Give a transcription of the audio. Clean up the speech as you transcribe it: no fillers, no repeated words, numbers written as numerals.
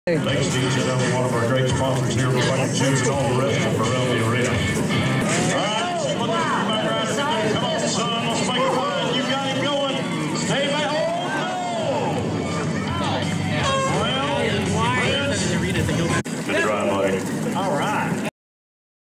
Thanks to each and every one of our great sponsors here. We'd like to choose all the rest of them around the